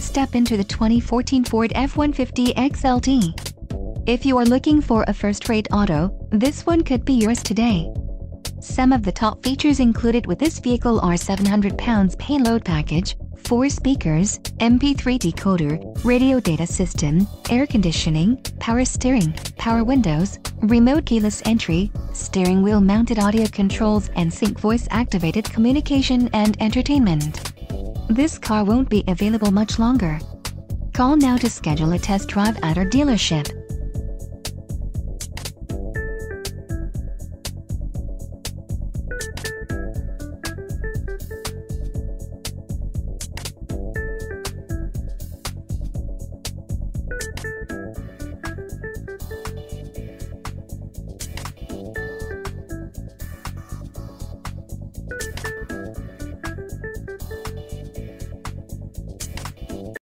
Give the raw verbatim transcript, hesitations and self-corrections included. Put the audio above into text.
Step into the twenty fourteen Ford F one fifty X L T. If you are looking for a first-rate auto, this one could be yours today. Some of the top features included with this vehicle are seven hundred pounds payload package, four speakers, M P three decoder, radio data system, air conditioning, power steering, power windows, remote keyless entry, steering wheel mounted audio controls and sync voice activated communication and entertainment. This car won't be available much longer. Call now to schedule a test drive at our dealership.